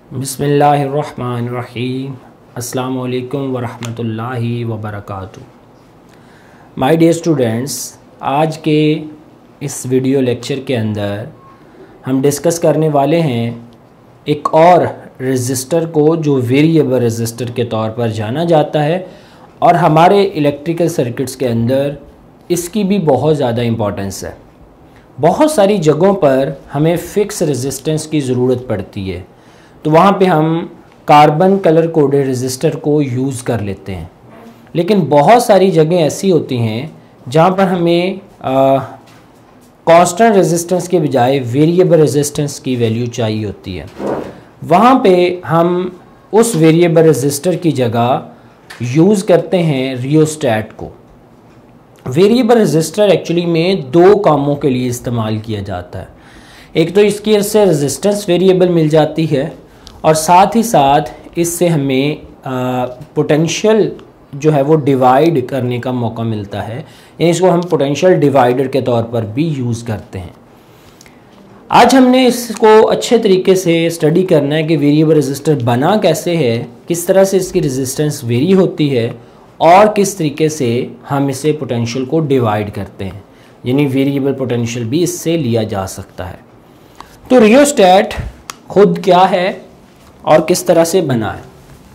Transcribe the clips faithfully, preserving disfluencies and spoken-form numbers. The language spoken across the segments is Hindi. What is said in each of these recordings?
बिस्मिल्लाहिर्रहमानिर्रहीम। अस्सलामु अलैकुम वरहमतुल्लाहि वबरकातुहू। माय डियर स्टूडेंट्स, आज के इस वीडियो लेक्चर के अंदर हम डिस्कस करने वाले हैं एक और रजिस्टर को जो वेरिएबल रजिस्टर के तौर पर जाना जाता है और हमारे इलेक्ट्रिकल सर्किट्स के अंदर इसकी भी बहुत ज़्यादा इम्पोर्टेंस है। बहुत सारी जगहों पर हमें फ़िक्स रेजिस्टेंस की ज़रूरत पड़ती है, तो वहाँ पे हम कार्बन कलर कोडेड रजिस्टर को यूज़ कर लेते हैं। लेकिन बहुत सारी जगह ऐसी होती हैं जहाँ पर हमें कांस्टेंट रेजिस्टेंस के बजाय वेरिएबल रेजिस्टेंस की वैल्यू चाहिए होती है। वहाँ पे हम उस वेरिएबल रजिस्टर की जगह यूज़ करते हैं रियोस्टैट को। वेरिएबल रजिस्टर एक्चुअली में दो कामों के लिए इस्तेमाल किया जाता है। एक तो इसकी इससे रेजिस्टेंस वेरिएबल मिल जाती है और साथ ही साथ इससे हमें पोटेंशियल जो है वो डिवाइड करने का मौका मिलता है, यानी इसको हम पोटेंशियल डिवाइडर के तौर पर भी यूज़ करते हैं। आज हमने इसको अच्छे तरीके से स्टडी करना है कि वेरिएबल रजिस्टर बना कैसे है, किस तरह से इसकी रेजिस्टेंस वेरी होती है और किस तरीके से हम इसे पोटेंशियल को डिवाइड करते हैं, यानी वेरिएबल पोटेंशियल भी इससे लिया जा सकता है। तो रियोस्टैट खुद क्या है और किस तरह से बना है।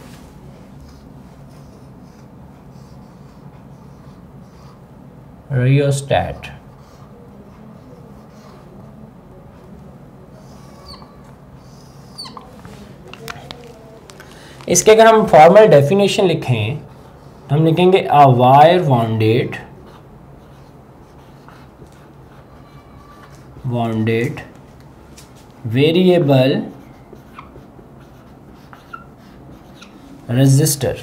रियोस्टैट इसके अगर हम फॉर्मल डेफिनेशन लिखें तो हम लिखेंगे a wire bounded bounded variable register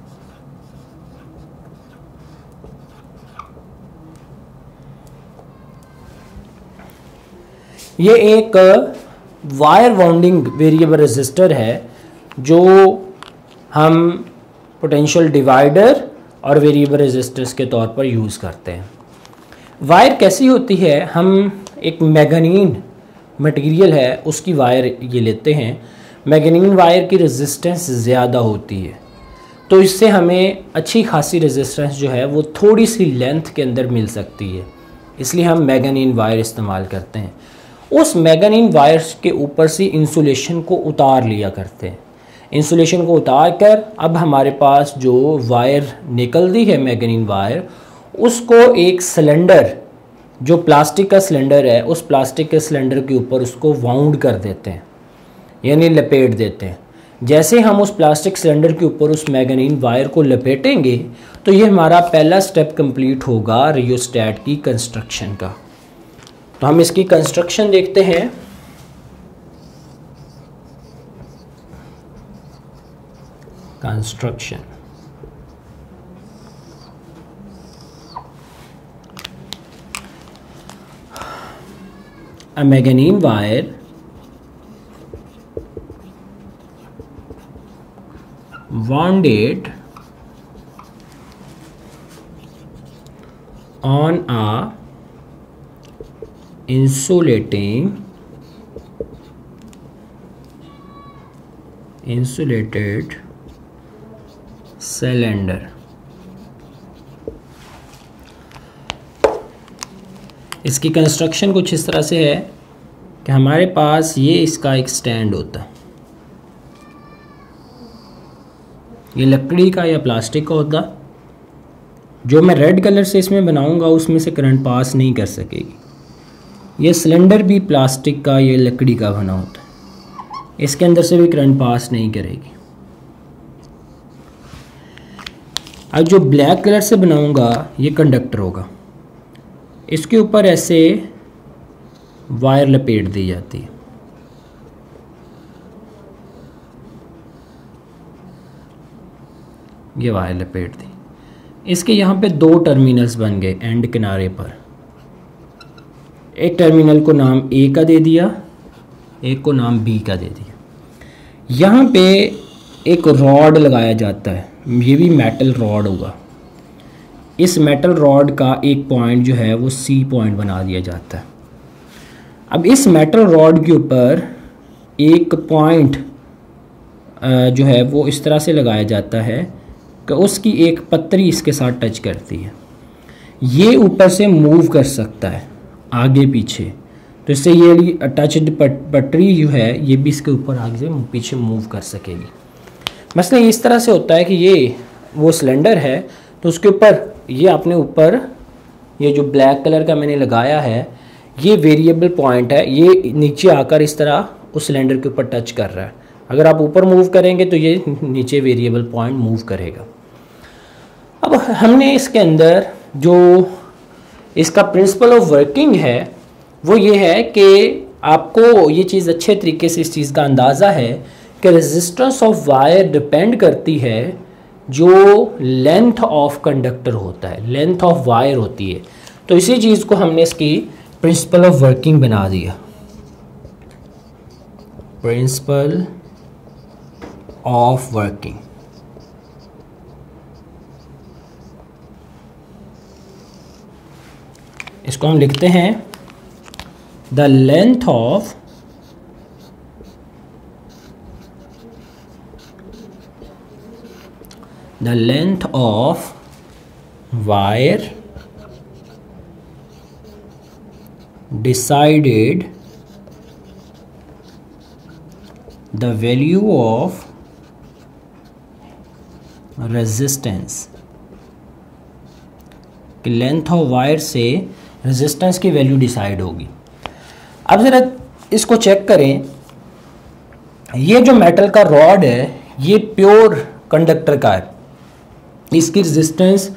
ये एक वायर बाउंडिंग वेरिएबल रजिस्टर है जो हम पोटेंशियल डिवाइडर और वेरिएबल रजिस्टर्स के तौर पर यूज़ करते हैं। वायर कैसी होती है, हम एक मैग्नीन मटेरियल है उसकी वायर ये लेते हैं। मैग्नीन वायर की रेजिस्टेंस ज़्यादा होती है, तो इससे हमें अच्छी खासी रेजिस्टेंस जो है वो थोड़ी सी लेंथ के अंदर मिल सकती है, इसलिए हम मैग्नीन वायर इस्तेमाल करते हैं। उस मैग्नीन वायर के ऊपर से इंसुलेशन को उतार लिया करते हैं। इंसुलेशन को उतार कर अब हमारे पास जो वायर निकलती है मैग्नीन वायर, उसको एक सिलेंडर जो प्लास्टिक का सिलेंडर है उस प्लास्टिक के सिलेंडर के ऊपर उसको वाउंड कर देते हैं, यानी लपेट देते हैं। जैसे हम उस प्लास्टिक सिलेंडर के ऊपर उस मैग्नीन वायर को लपेटेंगे तो ये हमारा पहला स्टेप कंप्लीट होगा रियोस्टैट की कंस्ट्रक्शन का। तो हम इसकी कंस्ट्रक्शन देखते हैं। Construction a manganin wire wounded on a insulating insulated cylinder। इसकी कंस्ट्रक्शन कुछ इस तरह से है कि हमारे पास ये इसका एक स्टैंड होता है, ये लकड़ी का या प्लास्टिक का होता। जो मैं रेड कलर से इसमें बनाऊंगा उसमें से करंट पास नहीं कर सकेगी। ये सिलेंडर भी प्लास्टिक का या लकड़ी का बना होता है, इसके अंदर से भी करंट पास नहीं करेगी। अब जो ब्लैक कलर से बनाऊंगा ये कंडक्टर होगा, इसके ऊपर ऐसे वायर लपेट दी जाती है। ये वायर लपेट दी, इसके यहाँ पे दो टर्मिनल्स बन गए एंड किनारे पर। एक टर्मिनल को नाम ए का दे दिया, एक को नाम बी का दे दिया। यहाँ पे एक रॉड लगाया जाता है, ये भी मेटल रॉड होगा। इस मेटल रॉड का एक पॉइंट जो है वो सी पॉइंट बना दिया जाता है। अब इस मेटल रॉड के ऊपर एक पॉइंट जो है वो इस तरह से लगाया जाता है कि उसकी एक पत्तरी इसके साथ टच करती है, ये ऊपर से मूव कर सकता है आगे पीछे, तो इससे ये अटैच्ड पटरी जो है ये भी इसके ऊपर आगे से पीछे मूव कर सकेगी। मसलन इस तरह से होता है कि ये वो सिलेंडर है तो उसके ऊपर ये अपने ऊपर ये जो ब्लैक कलर का मैंने लगाया है ये वेरिएबल पॉइंट है, ये नीचे आकर इस तरह उस सिलेंडर के ऊपर टच कर रहा है। अगर आप ऊपर मूव करेंगे तो ये नीचे वेरिएबल पॉइंट मूव करेगा। अब हमने इसके अंदर जो इसका प्रिंसिपल ऑफ वर्किंग है वो ये है कि आपको ये चीज़ अच्छे तरीके से इस चीज़ का अंदाज़ा है कि रेजिस्टेंस ऑफ वायर डिपेंड करती है जो लेंथ ऑफ कंडक्टर होता है, लेंथ ऑफ वायर होती है। तो इसी चीज़ को हमने इसकी प्रिंसिपल ऑफ वर्किंग बना दिया, प्रिंसिपल ऑफ वर्किंग। इसको हम लिखते हैं the length of the length of wire decided the value of resistance, कि लेंथ ऑफ वायर से रेजिस्टेंस की वैल्यू डिसाइड होगी। अब ज़रा इसको चेक करें, ये जो मेटल का रॉड है ये प्योर कंडक्टर का है, इसकी resistance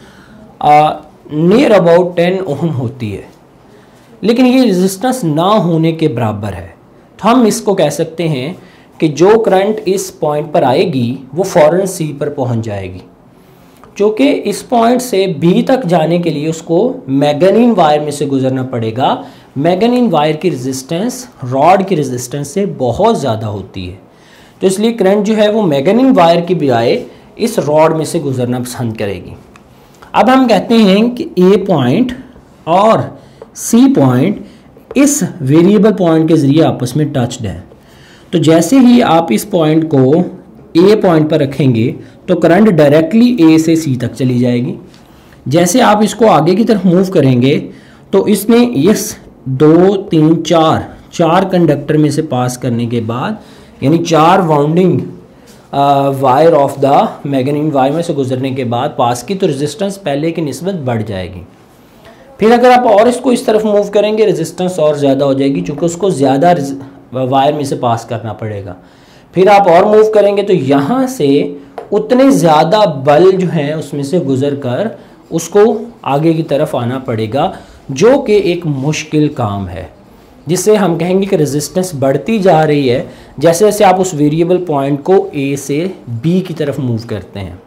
near about ten ohm होती है, लेकिन ये रेजिस्टेंस ना होने के बराबर है। तो हम इसको कह सकते हैं कि जो करंट इस पॉइंट पर आएगी वो फ़ौरन सी पर पहुंच जाएगी, जो कि इस पॉइंट से बी तक जाने के लिए उसको मैग्नीन वायर में से गुजरना पड़ेगा। मैग्नीन वायर की रेजिस्टेंस रॉड की रेजिस्टेंस से बहुत ज़्यादा होती है, तो इसलिए करंट जो है वो मैग्नीन वायर की बजाय इस रॉड में से गुजरना पसंद करेगी। अब हम कहते हैं कि ए पॉइंट और सी पॉइंट इस वेरिएबल पॉइंट के ज़रिए आपस में टच्ड है, तो जैसे ही आप इस पॉइंट को ए पॉइंट पर रखेंगे तो करंट डायरेक्टली ए से सी तक चली जाएगी। जैसे आप इसको आगे की तरफ मूव करेंगे तो इसने इस दो तीन चार चार कंडक्टर में से पास करने के बाद, यानी चार wounding wire of the manganin wire में से गुजरने के बाद पास की, तो रेजिस्टेंस पहले की निस्बत बढ़ जाएगी। फिर अगर आप और इसको इस तरफ मूव करेंगे रेजिस्टेंस और ज़्यादा हो जाएगी, क्योंकि उसको ज़्यादा वायर में से पास करना पड़ेगा। फिर आप और मूव करेंगे तो यहाँ से उतने ज़्यादा बल जो हैं उसमें से गुजर कर उसको आगे की तरफ आना पड़ेगा, जो कि एक मुश्किल काम है, जिससे हम कहेंगे कि रेजिस्टेंस बढ़ती जा रही है जैसे जैसे आप उस वेरिएबल पॉइंट को ए से बी की तरफ मूव करते हैं।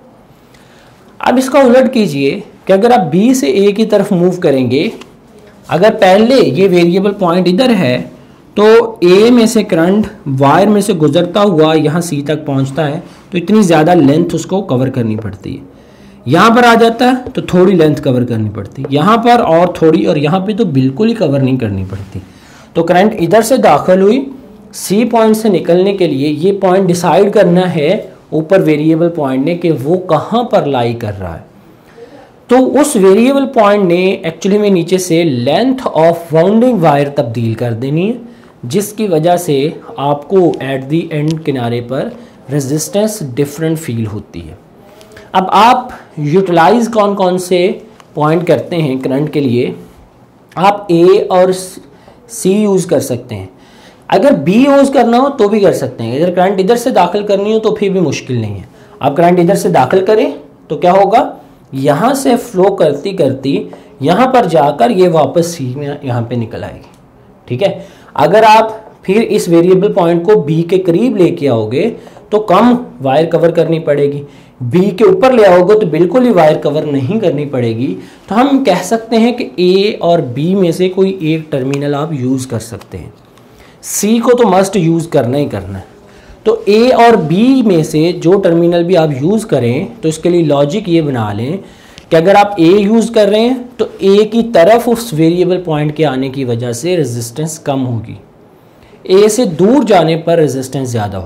अब इसका उलट कीजिए कि अगर आप B से A की तरफ मूव करेंगे, अगर पहले ये वेरिएबल पॉइंट इधर है तो A में से करंट वायर में से गुजरता हुआ यहाँ C तक पहुँचता है, तो इतनी ज़्यादा लेंथ उसको कवर करनी पड़ती है। यहाँ पर आ जाता है तो थोड़ी लेंथ कवर करनी पड़ती है, यहाँ पर और थोड़ी, और यहाँ पे तो बिल्कुल ही कवर नहीं करनी पड़ती। तो करंट इधर से दाखिल हुई, C पॉइंट से निकलने के लिए ये पॉइंट डिसाइड करना है ऊपर वेरिएबल पॉइंट ने कि वो कहाँ पर लाई कर रहा है। तो उस वेरिएबल पॉइंट ने एक्चुअली में नीचे से लेंथ ऑफ वाउंडिंग वायर तब्दील कर देनी है, जिसकी वजह से आपको एट दी एंड किनारे पर रेजिस्टेंस डिफरेंट फील होती है। अब आप यूटिलाइज कौन कौन से पॉइंट करते हैं करंट के लिए? आप ए और सी यूज़ कर सकते हैं, अगर बी यूज़ करना हो तो भी कर सकते हैं। अगर करंट इधर से दाखिल करनी हो तो फिर भी मुश्किल नहीं है। आप करंट इधर से दाखिल करें तो क्या होगा, यहाँ से फ्लो करती करती यहाँ पर जाकर ये वापस सी में यहाँ पे निकल आएगी। ठीक है, अगर आप फिर इस वेरिएबल पॉइंट को बी के करीब लेके आओगे तो कम वायर कवर करनी पड़ेगी, बी के ऊपर ले आओगे तो बिल्कुल ही वायर कवर नहीं करनी पड़ेगी। तो हम कह सकते हैं कि ए और बी में से कोई एक टर्मिनल आप यूज़ कर सकते हैं, सी को तो मस्ट यूज़ करना ही करना है। तो ए और बी में से जो टर्मिनल भी आप यूज़ करें तो इसके लिए लॉजिक ये बना लें कि अगर आप ए यूज़ कर रहे हैं तो ए की तरफ उस वेरिएबल पॉइंट के आने की वजह से रेजिस्टेंस कम होगी, ए से दूर जाने पर रेजिस्टेंस ज़्यादा होगी।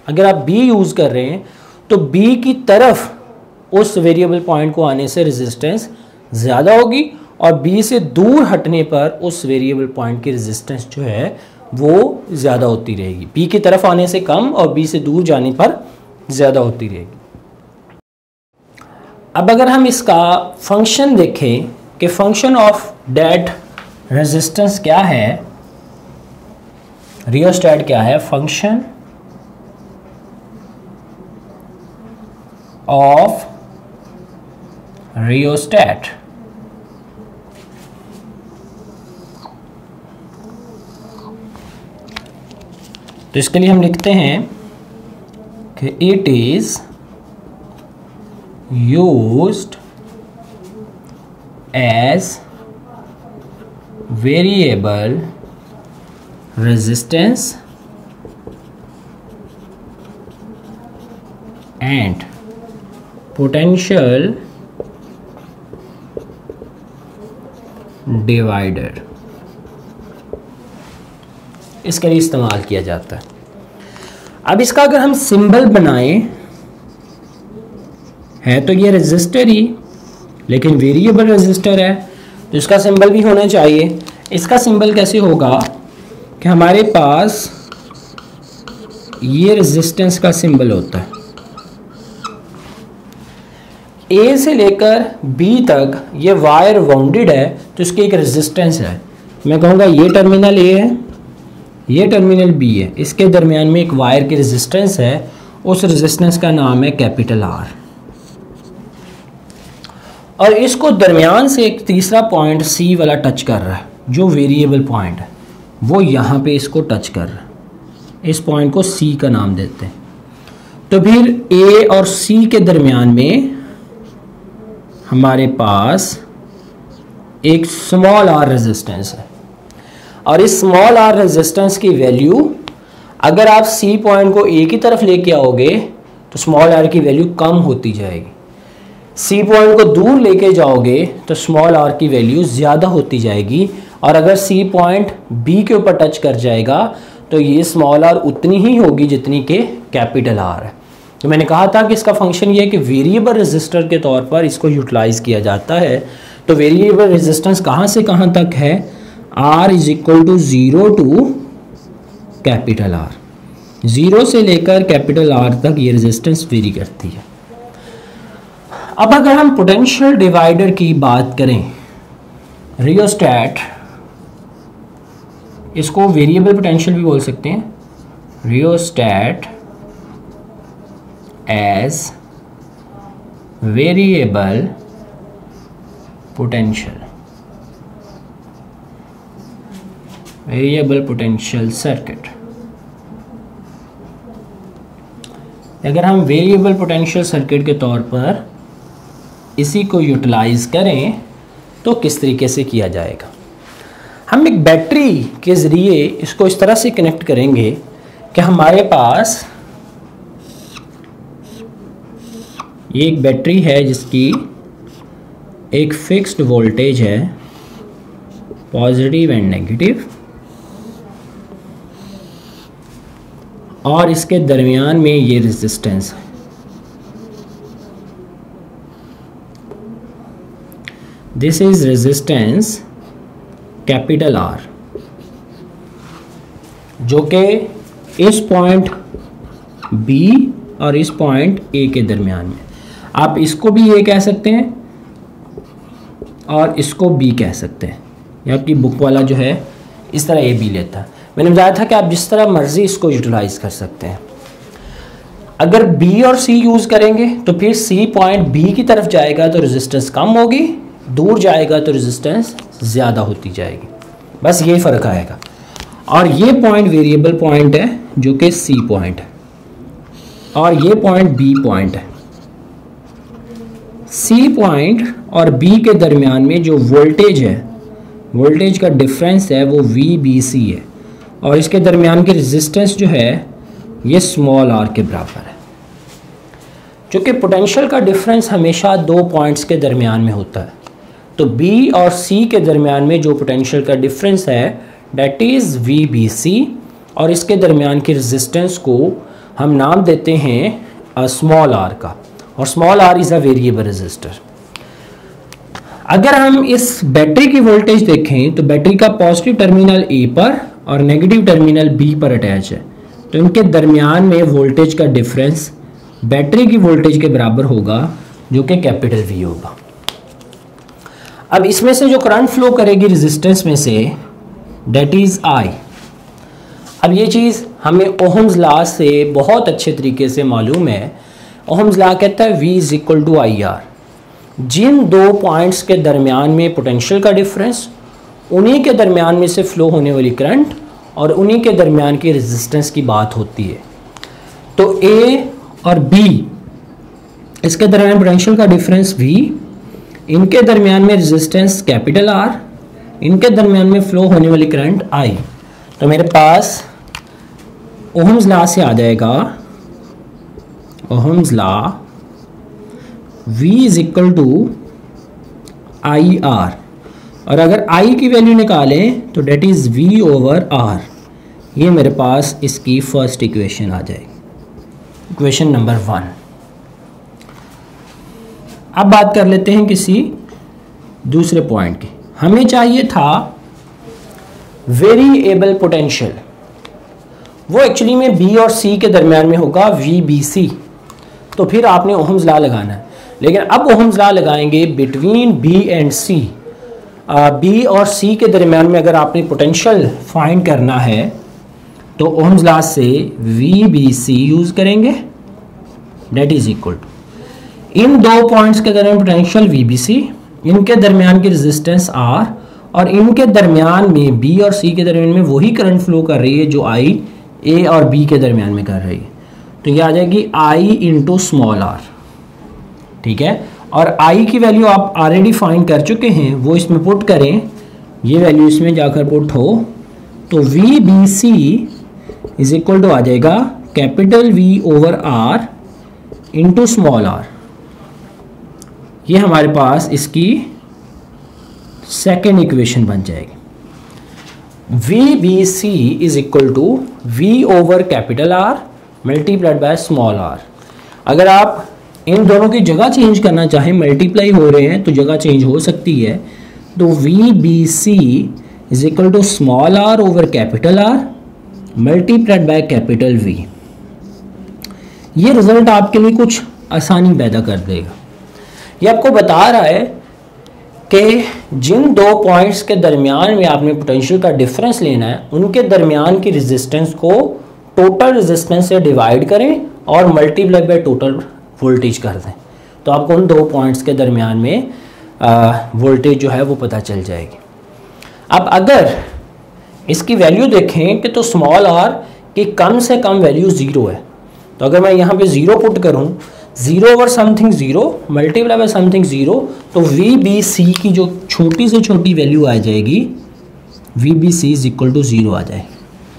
अगर आप बी यूज़ कर रहे हैं तो बी की तरफ उस वेरिएबल पॉइंट को आने से रेजिस्टेंस ज़्यादा होगी और बी से दूर हटने पर उस वेरिएबल पॉइंट की रेजिस्टेंस जो है वो ज़्यादा होती रहेगी। बी की तरफ आने से कम और बी से दूर जाने पर ज़्यादा होती रहेगी। अब अगर हम इसका फंक्शन देखें कि फंक्शन ऑफ दैट रेजिस्टेंस क्या है, रियोस्टैट क्या है, फंक्शन ऑफ रियोस्टैट तो इसके लिए हम लिखते हैं कि it is used as variable resistance and potential divider, इसके लिए इस्तेमाल किया जाता है। अब इसका अगर हम सिंबल बनाएं है तो ये रेजिस्टर ही, लेकिन वेरिएबल रेजिस्टर है तो इसका सिंबल भी होना चाहिए। इसका सिंबल कैसे होगा कि हमारे पास ये रेजिस्टेंस का सिंबल होता है, ए से लेकर बी तक ये वायर वाउंडेड है तो इसकी एक रेजिस्टेंस है। मैं कहूँगा ये टर्मिनल ए है, ये टर्मिनल बी है, इसके दरमियान में एक वायर की रेजिस्टेंस है, उस रेजिस्टेंस का नाम है कैपिटल आर। और इसको दरमियान से एक तीसरा पॉइंट सी वाला टच कर रहा है, जो वेरिएबल पॉइंट है वो यहाँ पे इसको टच कर रहा है। इस पॉइंट को सी का नाम देते हैं। तो फिर ए और सी के दरमियान में हमारे पास एक स्मॉल आर रेजिस्टेंस है और इस स्मॉल आर रेजिस्टेंस की वैल्यू अगर आप सी पॉइंट को ए की तरफ लेके आओगे तो स्मॉल आर की वैल्यू कम होती जाएगी, सी पॉइंट को दूर लेके जाओगे तो स्मॉल आर की वैल्यू ज़्यादा होती जाएगी, और अगर सी पॉइंट बी के ऊपर टच कर जाएगा तो ये स्मॉल आर उतनी ही होगी जितनी के कैपिटल आर है। तो मैंने कहा था कि इसका फंक्शन ये है कि वेरिएबल रेजिस्टर के तौर पर इसको यूटिलाइज किया जाता है। तो वेरिएबल रेजिस्टेंस कहाँ से कहाँ तक है, R is equal to zero to capital R, zero से लेकर कैपिटल आर तक ये रेजिस्टेंस वेरी करती है। अब अगर हम पोटेंशियल डिवाइडर की बात करें, रियोस्टैट, इसको वेरिएबल पोटेंशियल भी बोल सकते हैं, rheostat as variable potential, variable potential circuit. अगर हम वेरिएबल पोटेंशियल सर्किट के तौर पर इसी को यूटिलाइज करें तो किस तरीके से किया जाएगा, हम एक बैटरी के ज़रिए इसको इस तरह से कनेक्ट करेंगे कि हमारे पास ये एक बैटरी है जिसकी एक फिक्स्ड वोल्टेज है, पॉजिटिव एंड नेगेटिव, और इसके दरमियान में ये रेजिस्टेंस है। This is resistance capital R, जो कि इस पॉइंट बी और इस पॉइंट ए के दरमियान में, आप इसको भी ए कह सकते हैं और इसको बी कह सकते हैं। ये आपकी बुक वाला जो है इस तरह ए बी लेता है। मैंने बताया था कि आप जिस तरह मर्जी इसको यूटिलाइज कर सकते हैं। अगर बी और सी यूज़ करेंगे तो फिर सी पॉइंट बी की तरफ जाएगा तो रेजिस्टेंस कम होगी, दूर जाएगा तो रेजिस्टेंस ज़्यादा होती जाएगी, बस ये फ़र्क आएगा। और ये पॉइंट वेरिएबल पॉइंट है जो कि सी पॉइंट है, और ये पॉइंट बी पॉइंट है। सी पॉइंट और बी के दरमियान में जो वोल्टेज है, वोल्टेज का डिफरेंस है वो वी बी सी है, और इसके दरमियान की रेजिस्टेंस जो है ये स्मॉल आर के बराबर है। क्योंकि पोटेंशियल का डिफरेंस हमेशा दो पॉइंट्स के दरमियान में होता है, तो बी और सी के दरमियान में जो पोटेंशियल का डिफरेंस है that is V B C, और इसके दरमियान की रेजिस्टेंस को हम नाम देते हैं स्मॉल आर का, और small R is a variable resistor. अगर हम इस बैटरी की वोल्टेज देखें तो बैटरी का पॉजिटिव टर्मिनल ए पर और नेगेटिव टर्मिनल बी पर अटैच है, तो इनके दरमियान में वोल्टेज का डिफरेंस बैटरी की वोल्टेज के बराबर होगा, जो कि कैपिटल वी होगा। अब इसमें से जो करंट फ्लो करेगी रेजिस्टेंस में से, डेट इज आई। अब ये चीज़ हमें ओहम्स लॉ से बहुत अच्छे तरीके से मालूम है। ओहम्स लॉ कहता है V is equal to I R. जिन दो पॉइंट्स के दरमियान में पोटेंशियल का डिफरेंस, उन्हीं के दरमियान में से फ्लो होने वाली करंट और उन्हीं के दरमियान की रेजिस्टेंस की बात होती है। तो ए और बी, इसके दरमियान पोटेंशियल का डिफरेंस वी, इनके दरमियान में रेजिस्टेंस कैपिटल आर, इनके दरमियान में फ्लो होने वाली करंट आई। तो मेरे पास ओहम्स लॉ से आ जाएगा, Ohm's law V is equal to I R, और अगर I की वैल्यू निकालें तो that is V over R। ये मेरे पास इसकी फर्स्ट इक्वेशन आ जाएगी, इक्वेशन नंबर वन। अब बात कर लेते हैं किसी दूसरे पॉइंट की। हमें चाहिए था वेरिएबल पोटेंशियल, वो एक्चुअली में B और C के दरमियान में होगा वी बी सी। तो फिर आपने ओहम्स लॉ लगाना है, लेकिन अब ओहम्स लॉ लगाएंगे between B and C। B और C के दरमियान में अगर आपने पोटेंशियल फाइंड करना है तो ओहम्स लॉ से वी बी सी यूज़ करेंगे, डेट इज इक्वल टू इन दो पॉइंट्स के दरमियान पोटेंशियल वी बी सी, इनके दरमियान की रेजिस्टेंस R, और इनके दरमियान में B और C के दरमियान में वही करंट फ्लो कर रही है जो I A और B के दरमियान में कर रही है। तो ये आ जाएगी I इंटू स्मॉल आर, ठीक है। और I की वैल्यू आप ऑलरेडी फाइंड कर चुके हैं, वो इसमें पुट करें, ये वैल्यू इसमें जाकर पुट हो तो V B C is equal to आ जाएगा capital V over R into small R. ये हमारे पास इसकी सेकेंड इक्वेशन बन जाएगी। V B C is equal to V over capital R multiplied by small R. अगर आप इन दोनों की जगह चेंज करना चाहें, मल्टीप्लाई हो रहे हैं तो जगह चेंज हो सकती है, तो V B C is equal to small R over capital R multiplied by capital V. ये रिजल्ट आपके लिए कुछ आसानी पैदा कर देगा। ये आपको बता रहा है कि जिन दो पॉइंट्स के दरमियान में आपने पोटेंशियल का डिफरेंस लेना है, उनके दरमियान की रेजिस्टेंस को टोटल रेजिस्टेंस से डिवाइड करें और मल्टीप्लाई बाय टोटल वोल्टेज कर दें, तो आपको उन दो पॉइंट्स के दरमियान में वोल्टेज जो है वो पता चल जाएगी। अब अगर इसकी वैल्यू देखें कि तो स्मॉल आर की कम से कम वैल्यू ज़ीरो है, तो अगर मैं यहाँ पे ज़ीरो पुट करूँ, zero over something zero multiply by something zero, तो वी बी सी की जो छोटी से छोटी वैल्यू आ जाएगी, V B C is equal to zero आ जाएगी।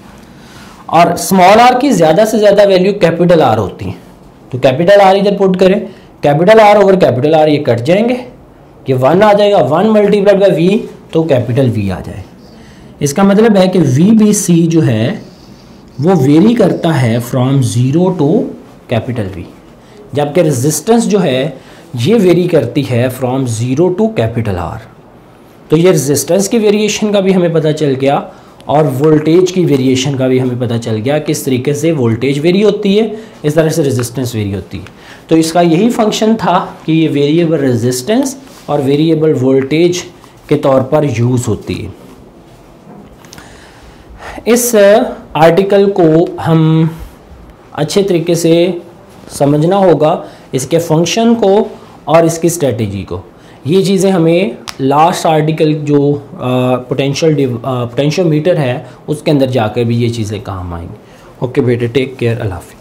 और स्मॉल आर की ज़्यादा से ज़्यादा वैल्यू कैपिटल आर होती है, तो कैपिटल आर इधर पुट करें, capital R over capital R ये कट जाएंगे, ये वन आ जाएगा, वन मल्टीप्लाइड बाय वी तो कैपिटल वी आ जाए। इसका मतलब है कि वी बी सी जो है वो वेरी करता है from zero to capital V, जबकि रेजिस्टेंस जो है ये वेरी करती है from zero to capital R. तो ये रेजिस्टेंस की वेरिएशन का भी हमें पता चल गया और वोल्टेज की वेरिएशन का भी हमें पता चल गया, किस तरीके से वोल्टेज वेरी होती है, इस तरह से रेजिस्टेंस वेरी होती है। तो इसका यही फंक्शन था कि ये वेरिएबल रेजिस्टेंस और वेरिएबल वोल्टेज के तौर पर यूज़ होती है। इस आर्टिकल को हम अच्छे तरीके से समझना होगा, इसके फंक्शन को और इसकी स्ट्रेटजी को। ये चीज़ें हमें लास्ट आर्टिकल जो पोटेंशियल पोटेंशियोमीटर है उसके अंदर जाकर भी ये चीज़ें काम आएंगी। ओके बेटे, टेक केयर, अल्लाह हाफ़िज़।